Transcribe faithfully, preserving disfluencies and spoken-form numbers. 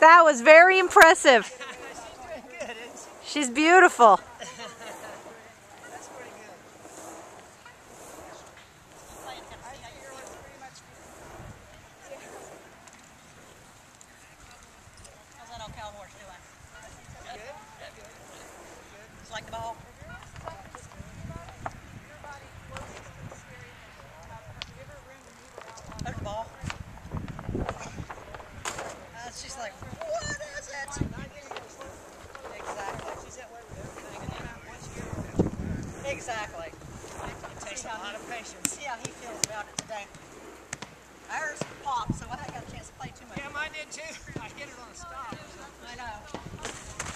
That was very impressive. She's beautiful. That's pretty good. How's that old cow horse doing? Good. Good. Good. Just like the ball? There's the ball. Uh, she's like, what is it? Exactly. Exactly. It takes a lot of patience. See how he feels about it today. Ours popped, so I got a chance to play too much. Yeah, mine did too. I hit it on a stop. I know.